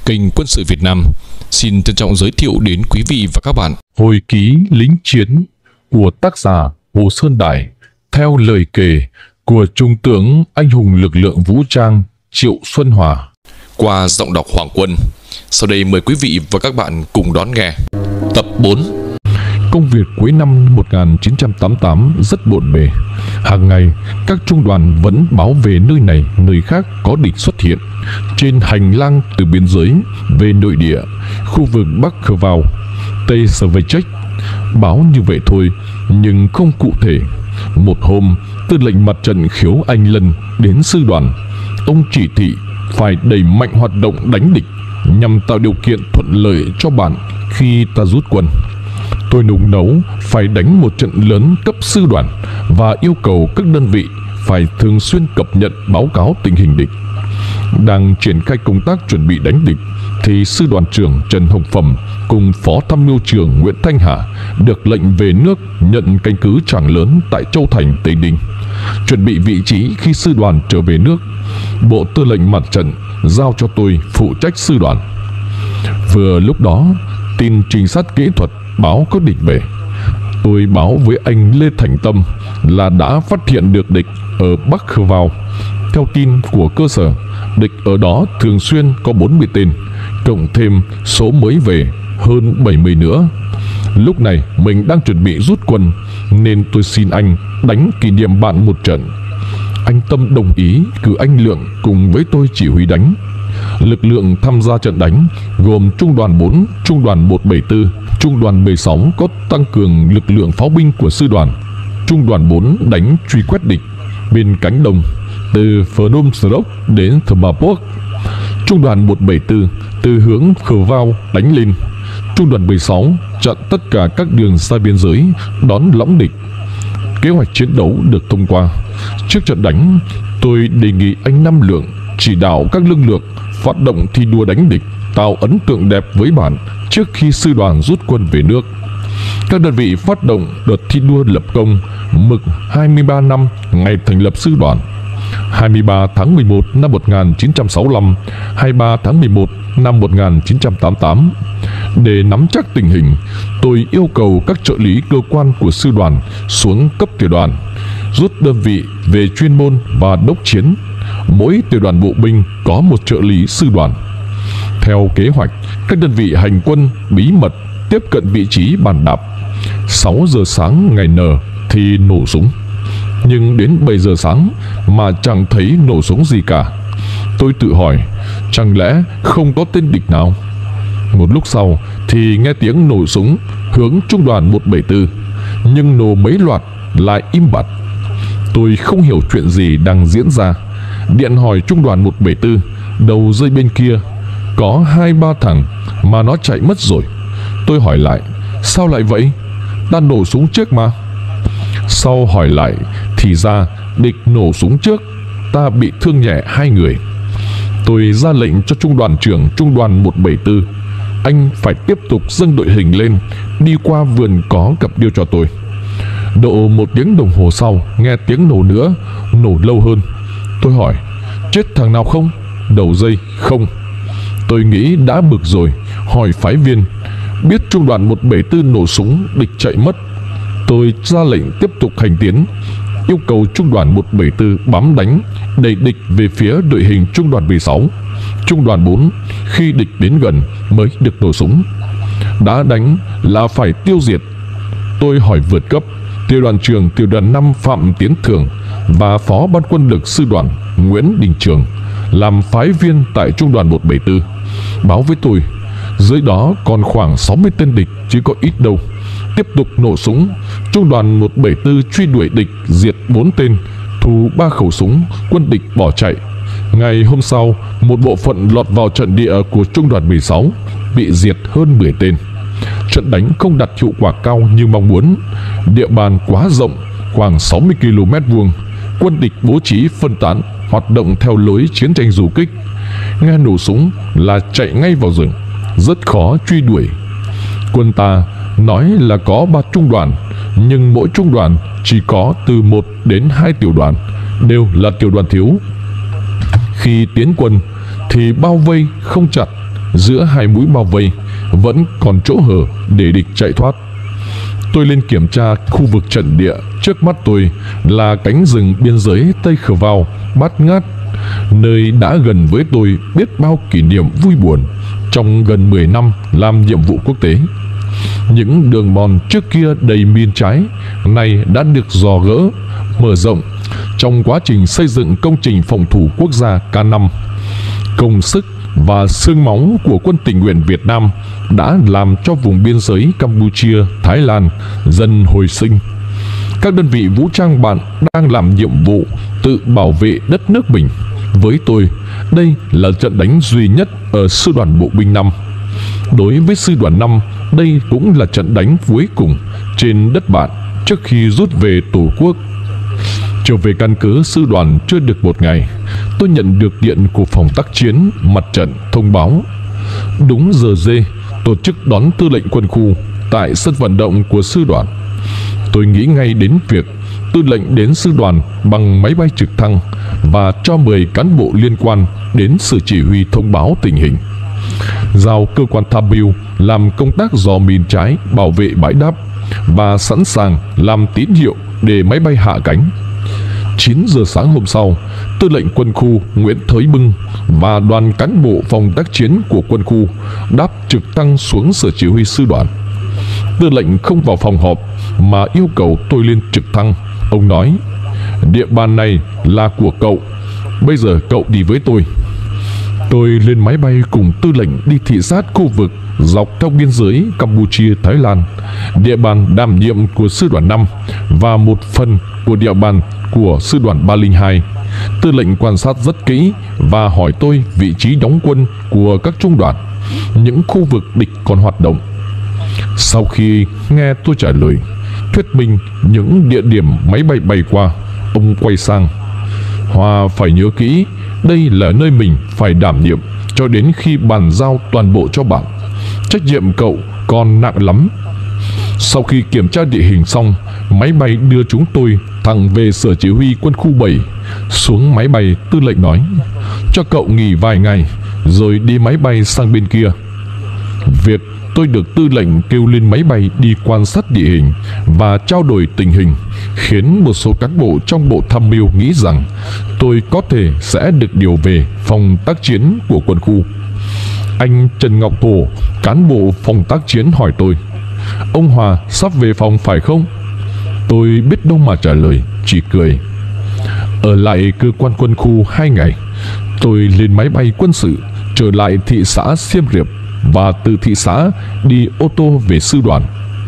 Kênh Quân sự Việt Nam xin trân trọng giới thiệu đến quý vị và các bạn Hồi ký lính chiến của tác giả Hồ Sơn Đại theo lời kể của Trung tướng anh hùng lực lượng vũ trang Triệu Xuân Hòa qua giọng đọc Hoàng Quân. Sau đây mời quý vị và các bạn cùng đón nghe tập 4. Công việc cuối năm 1988 rất bộn bề. Hàng ngày, các trung đoàn vẫn báo về nơi này, nơi khác có địch xuất hiện. Trên hành lang từ biên giới về nội địa, khu vực Bắc Khờ Vào, Tây Svechek, báo như vậy thôi, nhưng không cụ thể. Một hôm, tư lệnh mặt trận Khiếu Anh Lân đến sư đoàn. Ông chỉ thị phải đẩy mạnh hoạt động đánh địch nhằm tạo điều kiện thuận lợi cho bạn khi ta rút quân. Tôi nung nấu phải đánh một trận lớn cấp sư đoàn và yêu cầu các đơn vị phải thường xuyên cập nhật báo cáo tình hình địch. Đang triển khai công tác chuẩn bị đánh địch thì sư đoàn trưởng Trần Hồng Phẩm cùng phó tham mưu trưởng Nguyễn Thanh Hà được lệnh về nước nhận căn cứ Tràng Lớn tại Châu Thành, Tây Ninh, chuẩn bị vị trí khi sư đoàn trở về nước. Bộ tư lệnh mặt trận giao cho tôi phụ trách sư đoàn. Vừa lúc đó, tin trinh sát kỹ thuật báo có địch về. Tôi báo với anh Lê Thành Tâm là đã phát hiện được địch ở Bắc Khờ Vào. Theo tin của cơ sở, địch ở đó thường xuyên có 40 tên, cộng thêm số mới về hơn 70 nữa. Lúc này mình đang chuẩn bị rút quân, nên tôi xin anh đánh kỷ niệm bạn một trận. Anh Tâm đồng ý cử anh Lượng cùng với tôi chỉ huy đánh. Lực lượng tham gia trận đánh gồm Trung đoàn 4, Trung đoàn 174, Trung đoàn 16 có tăng cường lực lượng pháo binh của sư đoàn. Trung đoàn 4 đánh truy quét địch bên cánh đông từ Phnom Srok đến Thamapok. Trung đoàn 174 từ hướng Khờ Vào đánh lên. Trung đoàn 16 chặn tất cả các đường xa biên giới đón lõng địch. Kế hoạch chiến đấu được thông qua. Trước trận đánh, tôi đề nghị anh Năm Lượng chỉ đạo các lực lượng phát động thi đua đánh địch, tạo ấn tượng đẹp với bạn trước khi sư đoàn rút quân về nước. Các đơn vị phát động đợt thi đua lập công mực 23 năm ngày thành lập sư đoàn, 23 tháng 11 năm 1965, 23 tháng 11 năm 1988. Để nắm chắc tình hình, tôi yêu cầu các trợ lý cơ quan của sư đoàn xuống cấp tiểu đoàn, rút đơn vị về chuyên môn và đốc chiến. Mỗi tiểu đoàn bộ binh có một trợ lý sư đoàn. Theo kế hoạch, các đơn vị hành quân bí mật tiếp cận vị trí bàn đạp. 6 giờ sáng ngày N thì nổ súng, nhưng đến 7 giờ sáng mà chẳng thấy nổ súng gì cả. Tôi tự hỏi, chẳng lẽ không có tên địch nào? Một lúc sau thì nghe tiếng nổ súng hướng Trung đoàn 174, nhưng nổ mấy loạt lại im bặt. Tôi không hiểu chuyện gì đang diễn ra. Điện hỏi Trung đoàn 174, đầu dây bên kia có 2-3 thằng mà nó chạy mất rồi. Tôi hỏi lại, sao lại vậy? Ta nổ súng trước mà. Sau hỏi lại thì ra địch nổ súng trước, ta bị thương nhẹ 2 người. Tôi ra lệnh cho trung đoàn trưởng Trung đoàn 174, anh phải tiếp tục dâng đội hình lên, đi qua vườn có cặp điêu cho tôi. Độ 1 tiếng đồng hồ sau, nghe tiếng nổ nữa, nổ lâu hơn. Tôi hỏi, chết thằng nào không? Đầu dây, không. Tôi nghĩ đã bực rồi, hỏi phái viên, biết trung đoàn 174 nổ súng, địch chạy mất. Tôi ra lệnh tiếp tục hành tiến, yêu cầu trung đoàn 174 bám đánh, đẩy địch về phía đội hình trung đoàn 16. Trung đoàn 4 khi địch đến gần mới được nổ súng. Đã đánh là phải tiêu diệt. Tôi hỏi vượt cấp, tiểu đoàn trưởng tiểu đoàn 5 Phạm Tiến Thường và phó ban quân lực sư đoàn Nguyễn Đình Trường làm phái viên tại trung đoàn 174 báo với tôi, dưới đó còn khoảng 60 tên địch chứ có ít đâu. Tiếp tục nổ súng, trung đoàn 174 truy đuổi địch, diệt 4 tên, thu 3 khẩu súng, quân địch bỏ chạy. Ngày hôm sau, một bộ phận lọt vào trận địa của trung đoàn 16, bị diệt hơn 10 tên. Trận đánh không đạt hiệu quả cao như mong muốn. Địa bàn quá rộng, khoảng 60 km vuông. Quân địch bố trí phân tán, hoạt động theo lối chiến tranh du kích. Nghe nổ súng là chạy ngay vào rừng, rất khó truy đuổi. Quân ta nói là có 3 trung đoàn, nhưng mỗi trung đoàn chỉ có từ 1 đến 2 tiểu đoàn, đều là tiểu đoàn thiếu. Khi tiến quân thì bao vây không chặt, giữa hai mũi bao vây vẫn còn chỗ hở để địch chạy thoát. Tôi lên kiểm tra khu vực trận địa. Trước mắt tôi là cánh rừng biên giới Tây Khờ Vào bát ngát, nơi đã gần với tôi biết bao kỷ niệm vui buồn trong gần 10 năm làm nhiệm vụ quốc tế. Những đường mòn trước kia đầy mìn trái nay đã được dò gỡ, mở rộng trong quá trình xây dựng công trình phòng thủ quốc gia K5. Công sức và xương máu của quân tình nguyện Việt Nam đã làm cho vùng biên giới Campuchia, Thái Lan dần hồi sinh. Các đơn vị vũ trang bạn đang làm nhiệm vụ tự bảo vệ đất nước mình. Với tôi, đây là trận đánh duy nhất ở Sư đoàn Bộ binh 5. Đối với Sư đoàn 5, đây cũng là trận đánh cuối cùng trên đất bạn trước khi rút về Tổ quốc. Trở về căn cứ sư đoàn chưa được một ngày, tôi nhận được điện của phòng tác chiến mặt trận thông báo đúng giờ dê tổ chức đón tư lệnh quân khu tại sân vận động của sư đoàn. Tôi nghĩ ngay đến việc tư lệnh đến sư đoàn bằng máy bay trực thăng và cho 10 cán bộ liên quan đến sự chỉ huy thông báo tình hình, giao cơ quan tham mưu làm công tác dò mìn trái, bảo vệ bãi đáp và sẵn sàng làm tín hiệu để máy bay hạ cánh. 9 giờ sáng hôm sau, tư lệnh quân khu Nguyễn Thới Bưng và đoàn cán bộ phòng tác chiến của quân khu đáp trực thăng xuống sở chỉ huy sư đoàn. Tư lệnh không vào phòng họp mà yêu cầu tôi lên trực thăng. Ông nói: "Địa bàn này là của cậu, bây giờ cậu đi với tôi." Tôi lên máy bay cùng tư lệnh đi thị sát khu vực dọc theo biên giới Campuchia, Thái Lan, địa bàn đảm nhiệm của sư đoàn 5 và một phần của địa bàn của sư đoàn 302. Tư lệnh quan sát rất kỹ và hỏi tôi vị trí đóng quân của các trung đoàn, những khu vực địch còn hoạt động. Sau khi nghe tôi trả lời, thuyết minh những địa điểm máy bay bay qua, ông quay sang: "Hòa phải nhớ kỹ, đây là nơi mình phải đảm nhiệm cho đến khi bàn giao toàn bộ cho bạn. Trách nhiệm cậu còn nặng lắm." Sau khi kiểm tra địa hình xong, máy bay đưa chúng tôi thẳng về sở chỉ huy quân khu 7. Xuống máy bay, tư lệnh nói: "Cho cậu nghỉ vài ngày rồi đi máy bay sang bên kia." Việc tôi được tư lệnh kêu lên máy bay đi quan sát địa hình và trao đổi tình hình khiến một số cán bộ trong bộ tham mưu nghĩ rằng tôi có thể sẽ được điều về phòng tác chiến của quân khu. Anh Trần Ngọc Thổ, cán bộ phòng tác chiến hỏi tôi: "Ông Hòa sắp về phòng phải không?" Tôi biết đâu mà trả lời, chỉ cười. Ở lại cơ quan quân khu 2 ngày, tôi lên máy bay quân sự trở lại thị xã Siem Reap và từ thị xã đi ô tô về sư đoàn.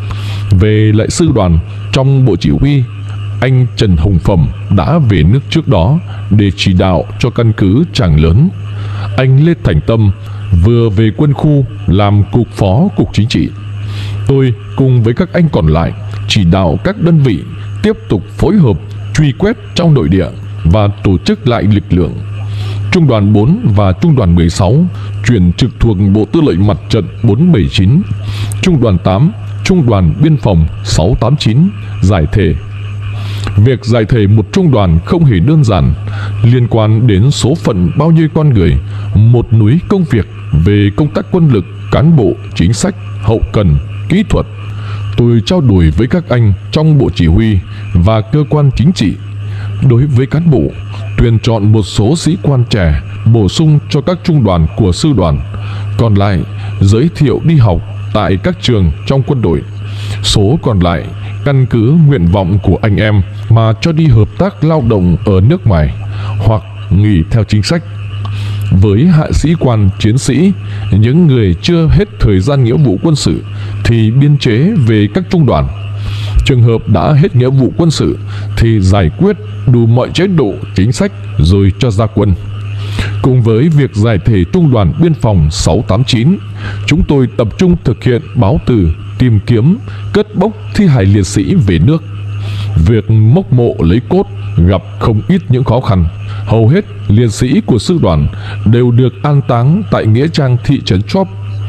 Về lại sư đoàn, trong bộ chỉ huy, anh Trần Hồng Phẩm đã về nước trước đó để chỉ đạo cho căn cứ Tràng Lớn. Anh Lê Thành Tâm vừa về quân khu làm cục phó cục chính trị. Tôi cùng với các anh còn lại chỉ đạo các đơn vị tiếp tục phối hợp truy quét trong nội địa và tổ chức lại lực lượng. Trung đoàn 4 và Trung đoàn 16 chuyển trực thuộc Bộ Tư lệnh Mặt trận 479. Trung đoàn 8, Trung đoàn Biên phòng 689 giải thể. Việc giải thể một trung đoàn không hề đơn giản, liên quan đến số phận bao nhiêu con người, một núi công việc về công tác quân lực, cán bộ, chính sách, hậu cần, kỹ thuật. Tôi trao đổi với các anh trong bộ chỉ huy và cơ quan chính trị. Đối với cán bộ, tuyển chọn một số sĩ quan trẻ bổ sung cho các trung đoàn của sư đoàn, còn lại giới thiệu đi học tại các trường trong quân đội. Số còn lại căn cứ nguyện vọng của anh em mà cho đi hợp tác lao động ở nước ngoài hoặc nghỉ theo chính sách. Với hạ sĩ quan, chiến sĩ, những người chưa hết thời gian nghĩa vụ quân sự thì biên chế về các trung đoàn. Trường hợp đã hết nghĩa vụ quân sự thì giải quyết đủ mọi chế độ chính sách rồi cho ra quân. Cùng với việc giải thể Trung đoàn Biên phòng 689, chúng tôi tập trung thực hiện báo từ, tìm kiếm, cất bốc thi hài liệt sĩ về nước. Việc mốc mộ lấy cốt gặp không ít những khó khăn. Hầu hết liệt sĩ của sư đoàn đều được an táng tại nghĩa trang thị trấn Chóp.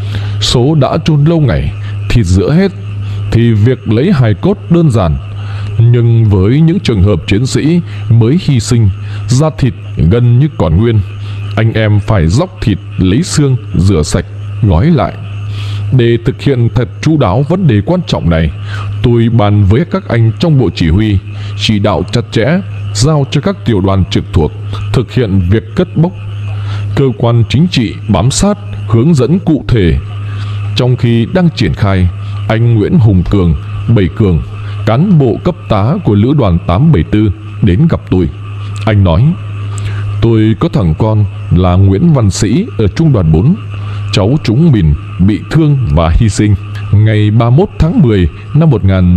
Số đã chôn lâu ngày, thịt rữa hết, thì việc lấy hài cốt đơn giản. Nhưng với những trường hợp chiến sĩ mới hy sinh, da thịt gần như còn nguyên, anh em phải róc thịt lấy xương, rửa sạch, gói lại. Để thực hiện thật chu đáo vấn đề quan trọng này, tôi bàn với các anh trong bộ chỉ huy, chỉ đạo chặt chẽ, giao cho các tiểu đoàn trực thuộc thực hiện việc cất bốc. Cơ quan chính trị bám sát, hướng dẫn cụ thể. Trong khi đang triển khai, anh Nguyễn Hùng Cường, Bảy Cường, cán bộ cấp tá của lữ đoàn 874 đến gặp tôi. Anh nói: tôi có thằng con là Nguyễn Văn Sĩ ở trung đoàn 4. Cháu trúng mìn, bị thương và hy sinh ngày 31 tháng 10 năm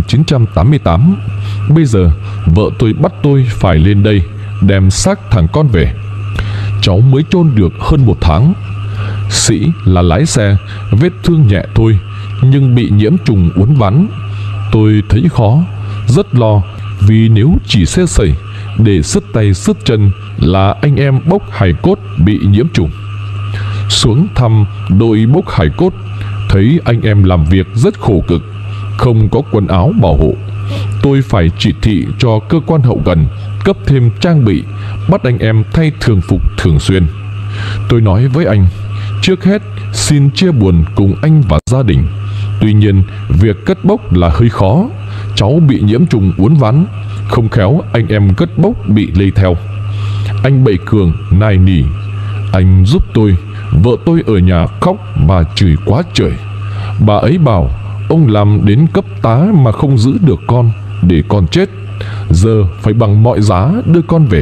1988. Bây giờ vợ tôi bắt tôi phải lên đây đem xác thằng con về. Cháu mới chôn được hơn 1 tháng. Sĩ là lái xe, vết thương nhẹ thôi, nhưng bị nhiễm trùng uốn ván. Tôi thấy khó, rất lo, vì nếu chỉ xe sẩy để sứt tay sứt chân là anh em bốc hài cốt bị nhiễm trùng. Xuống thăm đội bốc hài cốt, thấy anh em làm việc rất khổ cực, không có quần áo bảo hộ. Tôi phải chỉ thị cho cơ quan hậu cần cấp thêm trang bị, bắt anh em thay thường phục thường xuyên. Tôi nói với anh: trước hết xin chia buồn cùng anh và gia đình. Tuy nhiên việc cất bốc là hơi khó. Cháu bị nhiễm trùng uốn ván, không khéo anh em cất bốc bị lây theo. Anh Bảy Cường nài nỉ: anh giúp tôi. Vợ tôi ở nhà khóc và chửi quá trời. Bà ấy bảo ông làm đến cấp tá mà không giữ được con, để con chết. Giờ phải bằng mọi giá đưa con về.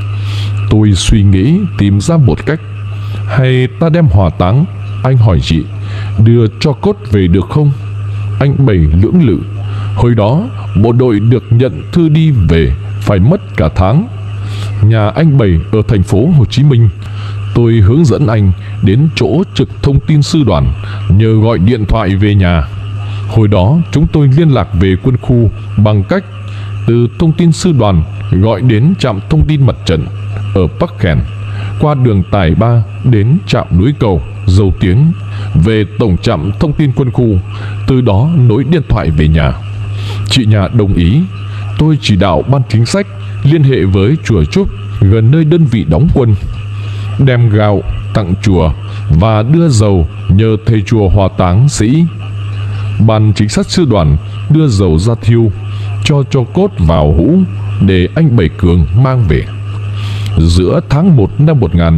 Tôi suy nghĩ tìm ra một cách. Hay ta đem hỏa táng? Anh hỏi chị: đưa cho cốt về được không? Anh Bảy lưỡng lự: hồi đó bộ đội được nhận thư đi về phải mất cả tháng. Nhà anh Bảy ở thành phố Hồ Chí Minh. Tôi hướng dẫn anh đến chỗ trực thông tin sư đoàn, nhờ gọi điện thoại về nhà. Hồi đó chúng tôi liên lạc về quân khu bằng cách từ thông tin sư đoàn gọi đến trạm thông tin mặt trận ở Bắc Khèn, qua đường Tài Ba đến trạm núi Cầu, Dầu Tiếng, về tổng trạm thông tin quân khu, từ đó nối điện thoại về nhà. Chị nhà đồng ý. Tôi chỉ đạo ban chính sách liên hệ với chùa Trúc gần nơi đơn vị đóng quân, đem gạo tặng chùa và đưa dầu nhờ thầy chùa hỏa táng Sĩ. Ban chính sách sư đoàn đưa dầu ra thiêu, cho cốt vào hũ để anh Bảy Cường mang về. Giữa tháng 1 năm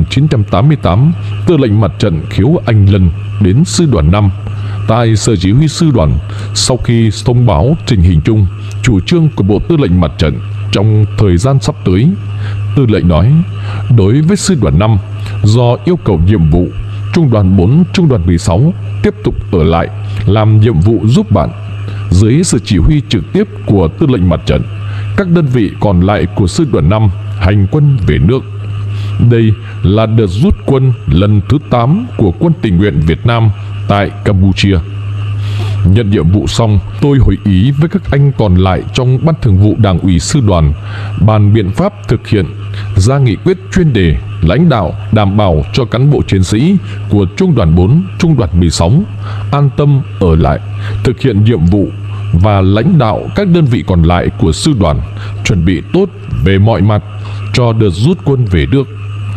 1988, tư lệnh mặt trận Khiếu Anh Lân đến sư đoàn 5 tại sở chỉ huy sư đoàn. Sau khi thông báo tình hình chung, chủ trương của bộ tư lệnh mặt trận trong thời gian sắp tới, tư lệnh nói: đối với sư đoàn 5, do yêu cầu nhiệm vụ, trung đoàn 4, trung đoàn 16 tiếp tục ở lại làm nhiệm vụ giúp bạn. Dưới sự chỉ huy trực tiếp của tư lệnh mặt trận, các đơn vị còn lại của sư đoàn 5 hành quân về nước. Đây là đợt rút quân lần thứ 8 của quân tình nguyện Việt Nam tại Campuchia. Nhận nhiệm vụ xong, tôi hội ý với các anh còn lại trong ban thường vụ đảng ủy sư đoàn, bàn biện pháp thực hiện, ra nghị quyết chuyên đề lãnh đạo đảm bảo cho cán bộ chiến sĩ của trung đoàn 4, trung đoàn 16 an tâm ở lại thực hiện nhiệm vụ, và lãnh đạo các đơn vị còn lại của sư đoàn chuẩn bị tốt về mọi mặt cho đợt rút quân về nước.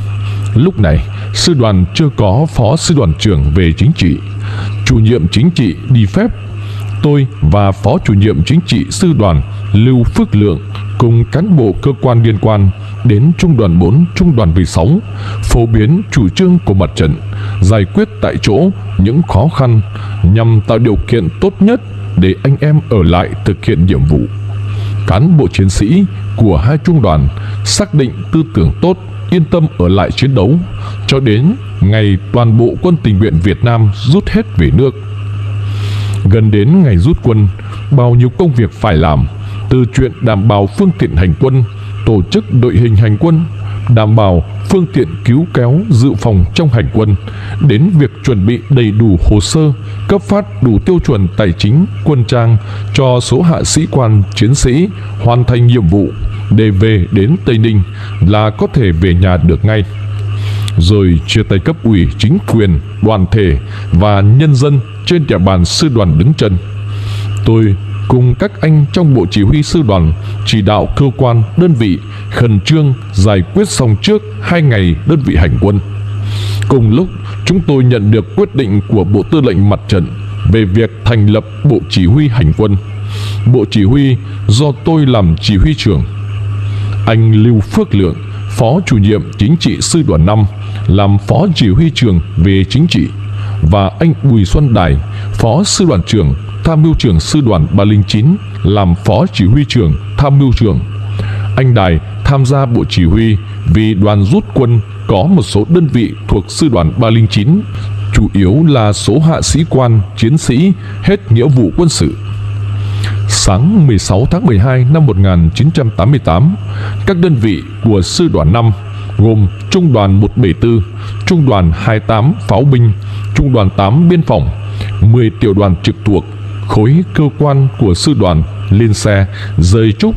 Lúc này, sư đoàn chưa có phó sư đoàn trưởng về chính trị. Chủ nhiệm chính trị đi phép. Tôi và phó chủ nhiệm chính trị sư đoàn Lưu Phước Lượng cùng cán bộ cơ quan liên quan đến trung đoàn 4, trung đoàn 16 phổ biến chủ trương của mặt trận, giải quyết tại chỗ những khó khăn nhằm tạo điều kiện tốt nhất để anh em ở lại thực hiện nhiệm vụ. Cán bộ chiến sĩ của hai trung đoàn xác định tư tưởng tốt, yên tâm ở lại chiến đấu cho đến ngày toàn bộ quân tình nguyện Việt Nam rút hết về nước. Gần đến ngày rút quân, bao nhiêu công việc phải làm, từ chuyện đảm bảo phương tiện hành quân, tổ chức đội hình hành quân, đảm bảo phương tiện cứu kéo dự phòng trong hành quân, đến việc chuẩn bị đầy đủ hồ sơ, cấp phát đủ tiêu chuẩn tài chính, quân trang cho số hạ sĩ quan chiến sĩ hoàn thành nhiệm vụ để về đến Tây Ninh là có thể về nhà được ngay. Rồi chia tay cấp ủy chính quyền, đoàn thể và nhân dân trên địa bàn sư đoàn đứng chân. Tôi cùng các anh trong bộ chỉ huy sư đoàn chỉ đạo cơ quan, đơn vị khẩn trương giải quyết xong trước 2 ngày đơn vị hành quân. Cùng lúc chúng tôi nhận được quyết định của Bộ Tư lệnh Mặt trận về việc thành lập Bộ Chỉ huy Hành quân. Bộ Chỉ huy do tôi làm chỉ huy trưởng. Anh Lưu Phước Lượng, Phó Chủ nhiệm Chính trị Sư đoàn 5, làm Phó Chỉ huy trưởng về chính trị, và anh Bùi Xuân Đài, Phó Sư đoàn trưởng, Tham mưu trưởng Sư đoàn 309, làm Phó Chỉ huy trưởng, Tham mưu trưởng. Anh Đài tham gia Bộ Chỉ huy vì đoàn rút quân có một số đơn vị thuộc Sư đoàn 309, chủ yếu là số hạ sĩ quan, chiến sĩ hết nghĩa vụ quân sự. Sáng 16 tháng 12 năm 1988, các đơn vị của Sư đoàn 5 gồm Trung đoàn 174, Trung đoàn 28 Pháo binh, Trung đoàn 8 Biên phòng, 10 tiểu đoàn trực thuộc, khối cơ quan của Sư đoàn lên xe rời Trúc.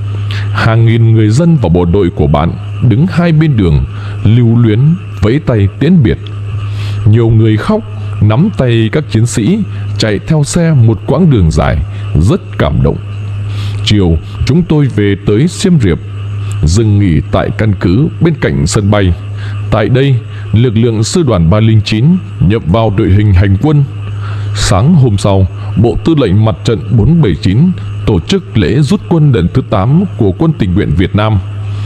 Hàng nghìn người dân và bộ đội của bạn đứng hai bên đường, lưu luyến vẫy tay tiễn biệt. Nhiều người khóc, nắm tay các chiến sĩ chạy theo xe một quãng đường dài, rất cảm động. Chiều, chúng tôi về tới Siem Reap, dừng nghỉ tại căn cứ bên cạnh sân bay. Tại đây, lực lượng Sư đoàn 309 nhập vào đội hình hành quân. Sáng hôm sau, Bộ Tư lệnh Mặt trận 479 tổ chức lễ rút quân lần thứ 8 của Quân tình nguyện Việt Nam.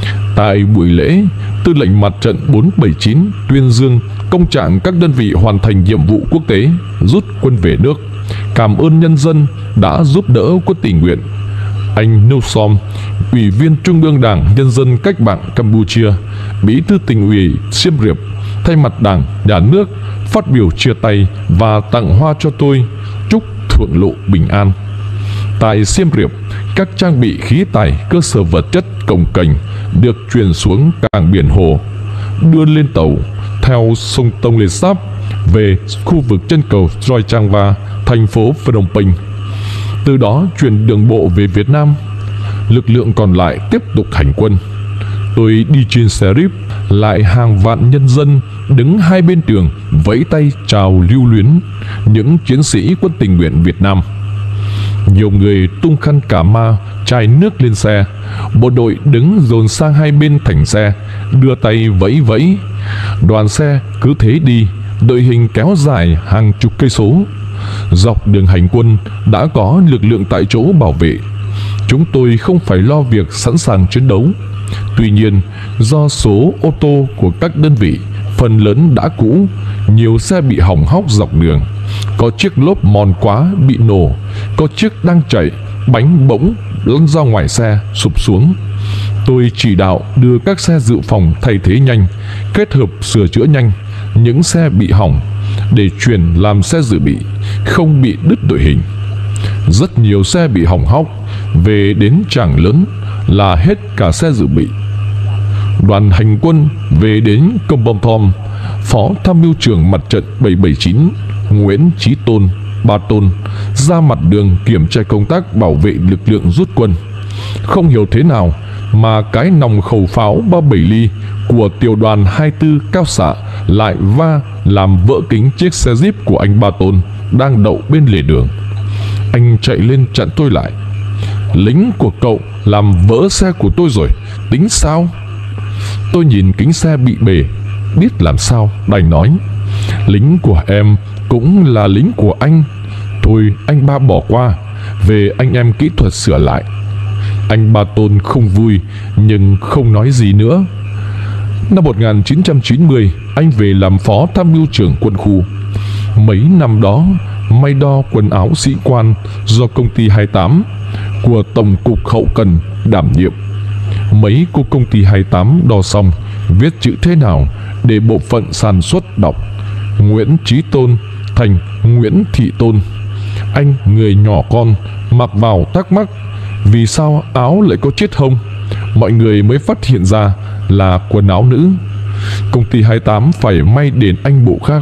Tại buổi lễ, Tư lệnh Mặt trận 479 tuyên dương công trạng các đơn vị hoàn thành nhiệm vụ quốc tế, rút quân về nước, cảm ơn nhân dân đã giúp đỡ quân tình nguyện. Anh Nêu Som, Ủy viên Trung ương Đảng Nhân dân Cách mạng Campuchia, Bí thư Tỉnh ủy Siem Reap, thay mặt Đảng, Nhà nước phát biểu chia tay và tặng hoa cho tôi, chúc thượng lộ bình an. Tại Siem Reap, các trang bị khí tài, cơ sở vật chất cồng kềnh được chuyển xuống cảng biển Hồ, đưa lên tàu theo sông Tông Lê Sáp về khu vực chân cầu Roi Trang Va, thành phố Phnom Penh. Từ đó chuyển đường bộ về Việt Nam. Lực lượng còn lại tiếp tục hành quân. Tôi đi trên xe Jeep, lại hàng vạn nhân dân đứng hai bên đường vẫy tay chào lưu luyến những chiến sĩ quân tình nguyện Việt Nam. Nhiều người tung khăn cả ma, chai nước lên xe. Bộ đội đứng dồn sang hai bên thành xe, đưa tay vẫy vẫy. Đoàn xe cứ thế đi, đội hình kéo dài hàng chục cây số. Dọc đường hành quân đã có lực lượng tại chỗ bảo vệ. Chúng tôi không phải lo việc sẵn sàng chiến đấu. Tuy nhiên, do số ô tô của các đơn vị phần lớn đã cũ, nhiều xe bị hỏng hóc dọc đường. Có chiếc lốp mòn quá bị nổ, có chiếc đang chạy, bánh bỗng lăn ra ngoài xe, sụp xuống. Tôi chỉ đạo đưa các xe dự phòng thay thế nhanh, kết hợp sửa chữa nhanh những xe bị hỏng để chuyển làm xe dự bị, không bị đứt đội hình. Rất nhiều xe bị hỏng hóc, về đến Tràng Lớn là hết cả xe dự bị. Đoàn hành quân về đến Công Bông Thom, Phó Tham mưu trưởng Mặt trận 779 Nguyễn Chí Tôn, Ba Tôn ra mặt đường kiểm tra công tác bảo vệ lực lượng rút quân. Không hiểu thế nào mà cái nòng khẩu pháo 37 ly của tiểu đoàn 24 Cao Xạ lại va làm vỡ kính chiếc xe Jeep của anh Ba Tôn đang đậu bên lề đường. Anh chạy lên chặn tôi lại. Lính của cậu làm vỡ xe của tôi rồi, tính sao? Tôi nhìn kính xe bị bể, biết làm sao, đành nói: lính của em cũng là lính của anh. Thôi anh Ba bỏ qua, về anh em kỹ thuật sửa lại. Anh Ba Tôn không vui nhưng không nói gì nữa. Năm 1990, anh về làm phó tham mưu trưởng quân khu. Mấy năm đó, may đo quần áo sĩ quan do công ty 28 của Tổng cục Hậu cần đảm nhiệm. Mấy cô công ty 28 đo xong, viết chữ thế nào để bộ phận sản xuất đọc Nguyễn Chí Tôn thành Nguyễn Thị Tôn. Anh người nhỏ con mặc vào thắc mắc vì sao áo lại có chiếc hông. Mọi người mới phát hiện ra là quần áo nữ. Công ty 28 phải may đền anh bộ khác.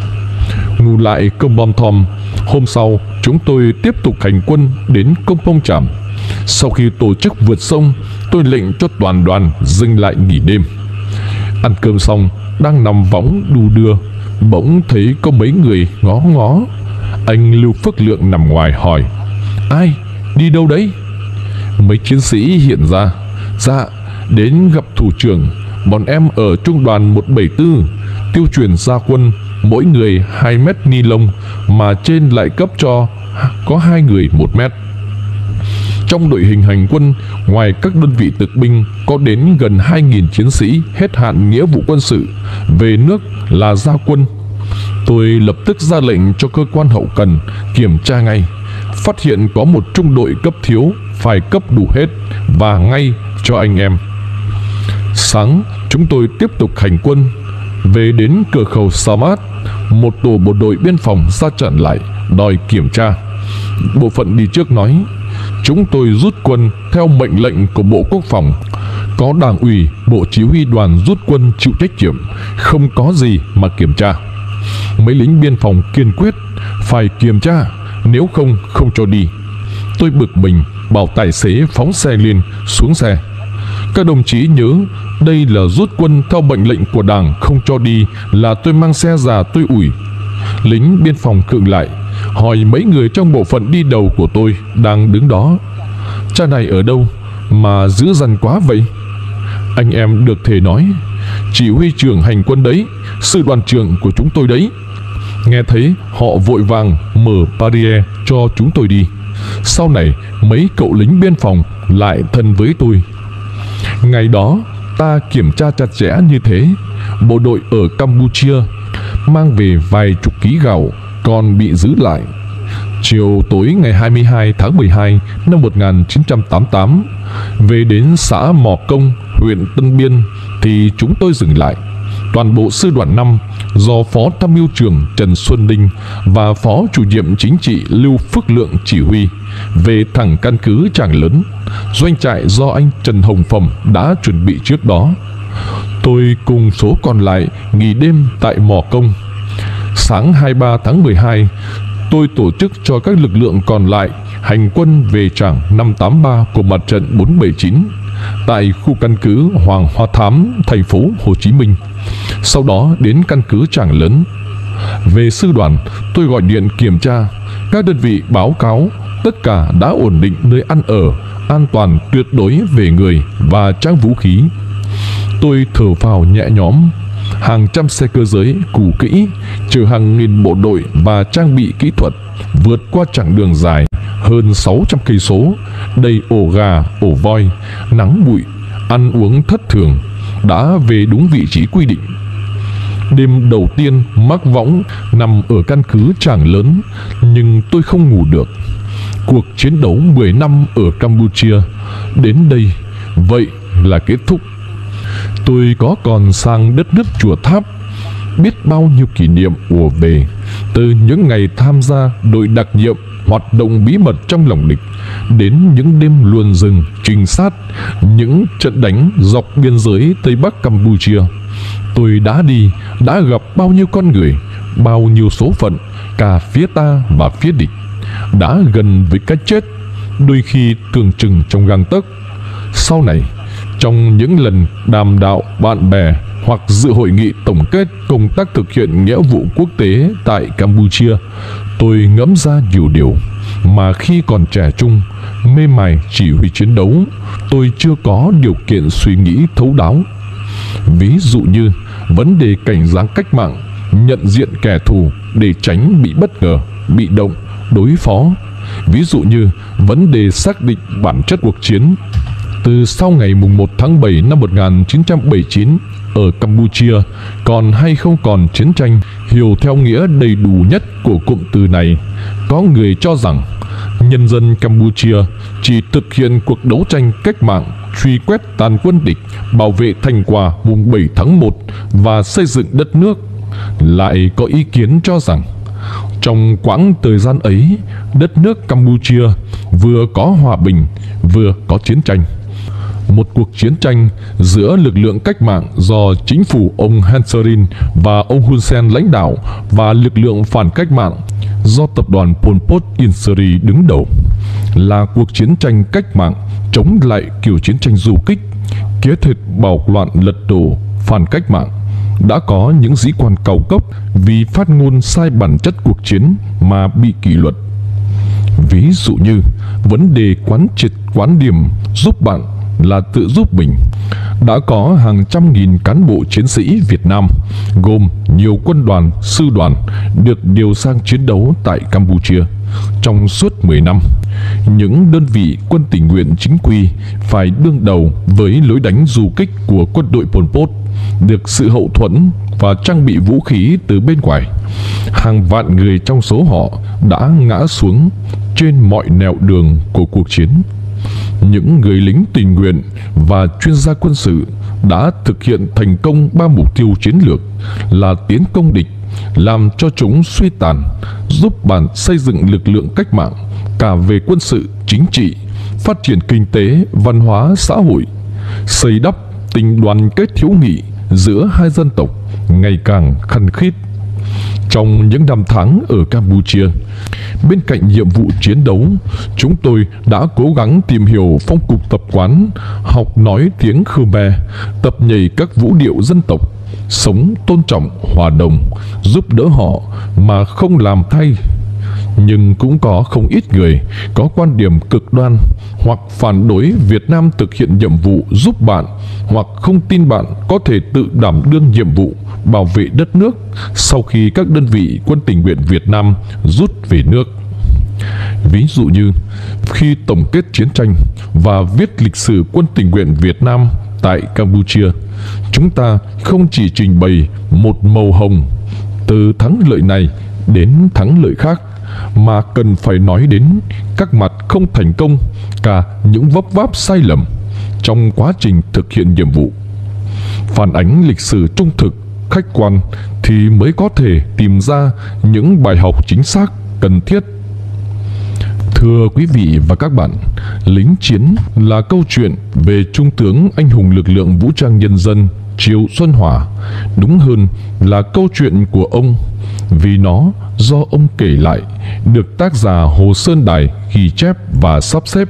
Ngủ lại Công Bom Thom, hôm sau chúng tôi tiếp tục hành quân đến Công Pông Tràm. Sau khi tổ chức vượt sông, tôi lệnh cho toàn đoàn dừng lại nghỉ đêm. Ăn cơm xong, đang nằm võng đu đưa, bỗng thấy có mấy người ngó ngó. Anh Lưu Phước Lượng nằm ngoài hỏi: ai, đi đâu đấy? Mấy chiến sĩ hiện ra: dạ, đến gặp thủ trưởng, bọn em ở trung đoàn 174, tiêu truyền gia quân, mỗi người 2 mét ni lông, mà trên lại cấp cho có 2 người 1 mét. Trong đội hình hành quân, ngoài các đơn vị thực binh, có đến gần 2.000 chiến sĩ hết hạn nghĩa vụ quân sự, về nước là ra quân. Tôi lập tức ra lệnh cho cơ quan hậu cần kiểm tra ngay, phát hiện có một trung đội cấp thiếu phải cấp đủ hết và ngay cho anh em. Sáng chúng tôi tiếp tục hành quân. Về đến cửa khẩu Samad, một tổ bộ đội biên phòng ra chặn lại, đòi kiểm tra. Bộ phận đi trước nói: chúng tôi rút quân theo mệnh lệnh của Bộ Quốc phòng, có Đảng ủy, Bộ Chỉ huy đoàn rút quân chịu trách nhiệm, không có gì mà kiểm tra. Mấy lính biên phòng kiên quyết: phải kiểm tra, nếu không cho đi. Tôi bực mình, bảo tài xế phóng xe liền, xuống xe. Các đồng chí nhớ, đây là rút quân theo mệnh lệnh của Đảng, không cho đi là tôi mang xe già tôi ủi. Lính biên phòng khựng lại, hỏi mấy người trong bộ phận đi đầu của tôi đang đứng đó: cha này ở đâu mà dữ dằn quá vậy? Anh em được thể nói: chỉ huy trưởng hành quân đấy, sư đoàn trưởng của chúng tôi đấy. Nghe thấy họ vội vàng mở barrier cho chúng tôi đi. Sau này mấy cậu lính biên phòng lại thân với tôi. Ngày đó ta kiểm tra chặt chẽ như thế. Bộ đội ở Campuchia mang về vài chục ký gạo còn bị giữ lại. Chiều tối ngày 22 tháng 12 năm 1988, về đến xã Mò Công, huyện Tân Biên thì chúng tôi dừng lại. Toàn bộ sư đoàn 5 do Phó Tham mưu trưởng Trần Xuân Ninh và Phó Chủ nhiệm Chính trị Lưu Phước Lượng chỉ huy, về thẳng căn cứ Tràng Lớn, doanh trại do anh Trần Hồng Phẩm đã chuẩn bị trước đó. Tôi cùng số còn lại nghỉ đêm tại Mò Công. Sáng 23 tháng 12, tôi tổ chức cho các lực lượng còn lại hành quân về trảng 583 của mặt trận 479 tại khu căn cứ Hoàng Hoa Thám, thành phố Hồ Chí Minh. Sau đó đến căn cứ Tràng Lớn. Về sư đoàn, tôi gọi điện kiểm tra. Các đơn vị báo cáo tất cả đã ổn định nơi ăn ở, an toàn tuyệt đối về người và trang vũ khí. Tôi thở phào nhẹ nhõm. Hàng trăm xe cơ giới cũ kỹ chở hàng nghìn bộ đội và trang bị kỹ thuật vượt qua chặng đường dài hơn 600 cây số, đầy ổ gà, ổ voi, nắng bụi, ăn uống thất thường, đã về đúng vị trí quy định. Đêm đầu tiên mắc võng nằm ở căn cứ Tràng Lớn, nhưng tôi không ngủ được. Cuộc chiến đấu 10 năm ở Campuchia đến đây vậy là kết thúc. Tôi có còn sang đất nước Chùa Tháp, biết bao nhiêu kỷ niệm ùa về, từ những ngày tham gia đội đặc nhiệm hoạt động bí mật trong lòng địch, đến những đêm luồn rừng trinh sát, những trận đánh dọc biên giới Tây Bắc Campuchia. Tôi đã đi, đã gặp bao nhiêu con người, bao nhiêu số phận, cả phía ta và phía địch, đã gần với cái chết, đôi khi tưởng chừng trong gang tấc. Sau này, trong những lần đàm đạo bạn bè hoặc dự hội nghị tổng kết công tác thực hiện nghĩa vụ quốc tế tại Campuchia, tôi ngẫm ra nhiều điều mà khi còn trẻ trung, mê mải chỉ huy chiến đấu, tôi chưa có điều kiện suy nghĩ thấu đáo. Ví dụ như vấn đề cảnh giác cách mạng, nhận diện kẻ thù để tránh bị bất ngờ, bị động, đối phó. Ví dụ như vấn đề xác định bản chất cuộc chiến. Từ sau ngày 1 tháng 7 năm 1979 ở Campuchia còn hay không còn chiến tranh, hiểu theo nghĩa đầy đủ nhất của cụm từ này, có người cho rằng nhân dân Campuchia chỉ thực hiện cuộc đấu tranh cách mạng, truy quét tàn quân địch, bảo vệ thành quả mùng 7 tháng 1 và xây dựng đất nước. Lại có ý kiến cho rằng trong quãng thời gian ấy, đất nước Campuchia vừa có hòa bình, vừa có chiến tranh. Một cuộc chiến tranh giữa lực lượng cách mạng do chính phủ ông Heng Samrin và ông Hun Sen lãnh đạo và lực lượng phản cách mạng do tập đoàn Pol Pot Ieng Seri đứng đầu, là cuộc chiến tranh cách mạng chống lại kiểu chiến tranh du kích, kế thịt bạo loạn lật đổ phản cách mạng. Đã có những sĩ quan cao cấp vì phát ngôn sai bản chất cuộc chiến mà bị kỷ luật. Ví dụ như vấn đề quán triệt quán điểm giúp bạn là tự giúp mình, đã có hàng trăm nghìn cán bộ chiến sĩ Việt Nam, gồm nhiều quân đoàn, sư đoàn, được điều sang chiến đấu tại Campuchia. Trong suốt 10 năm, những đơn vị quân tình nguyện chính quy phải đương đầu với lối đánh du kích của quân đội Pol Pot, được sự hậu thuẫn và trang bị vũ khí từ bên ngoài. Hàng vạn người trong số họ đã ngã xuống trên mọi nẻo đường của cuộc chiến. Những người lính tình nguyện và chuyên gia quân sự đã thực hiện thành công 3 mục tiêu chiến lược là tiến công địch, làm cho chúng suy tàn, giúp bạn xây dựng lực lượng cách mạng cả về quân sự, chính trị, phát triển kinh tế, văn hóa, xã hội, xây đắp tình đoàn kết hữu nghị giữa hai dân tộc ngày càng khăng khít. Trong những năm tháng ở Campuchia, bên cạnh nhiệm vụ chiến đấu, chúng tôi đã cố gắng tìm hiểu phong tục tập quán, học nói tiếng Khmer, tập nhảy các vũ điệu dân tộc, sống tôn trọng, hòa đồng, giúp đỡ họ mà không làm thay. Nhưng cũng có không ít người có quan điểm cực đoan hoặc phản đối Việt Nam thực hiện nhiệm vụ giúp bạn, hoặc không tin bạn có thể tự đảm đương nhiệm vụ bảo vệ đất nước sau khi các đơn vị quân tình nguyện Việt Nam rút về nước. Ví dụ như khi tổng kết chiến tranh và viết lịch sử quân tình nguyện Việt Nam tại Campuchia, chúng ta không chỉ trình bày một màu hồng từ thắng lợi này đến thắng lợi khác, mà cần phải nói đến các mặt không thành công, cả những vấp váp sai lầm trong quá trình thực hiện nhiệm vụ. Phản ánh lịch sử trung thực, khách quan thì mới có thể tìm ra những bài học chính xác, cần thiết. Thưa quý vị và các bạn, Lính Chiến là câu chuyện về Trung tướng anh hùng lực lượng vũ trang nhân dân Triệu Xuân Hòa. Đúng hơn là câu chuyện của ông, vì nó do ông kể lại, được tác giả Hồ Sơn Đài ghi chép và sắp xếp.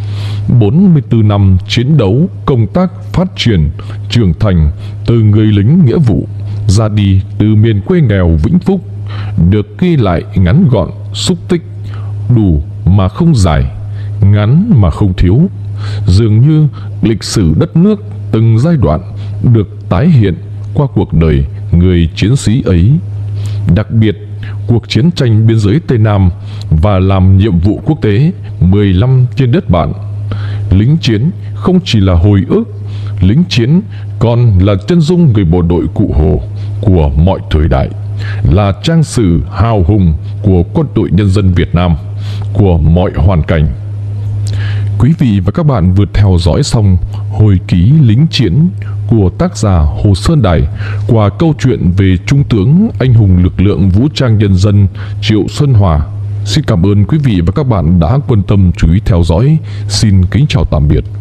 44 năm chiến đấu, công tác, phát triển, trưởng thành từ người lính nghĩa vụ ra đi từ miền quê nghèo Vĩnh Phúc, được ghi lại ngắn gọn, xúc tích, đủ mà không dài, ngắn mà không thiếu. Dường như lịch sử đất nước từng giai đoạn được tái hiện qua cuộc đời người chiến sĩ ấy. Đặc biệt, cuộc chiến tranh biên giới Tây Nam và làm nhiệm vụ quốc tế 15 trên đất bạn. Lính Chiến không chỉ là hồi ức, lính chiến còn là chân dung người bộ đội Cụ Hồ của mọi thời đại, là trang sử hào hùng của quân đội nhân dân Việt Nam, của mọi hoàn cảnh. Quý vị và các bạn vừa theo dõi xong hồi ký Lính Chiến của tác giả Hồ Sơn Đài qua câu chuyện về Trung tướng anh hùng lực lượng vũ trang nhân dân Triệu Xuân Hòa. Xin cảm ơn quý vị và các bạn đã quan tâm chú ý theo dõi. Xin kính chào tạm biệt.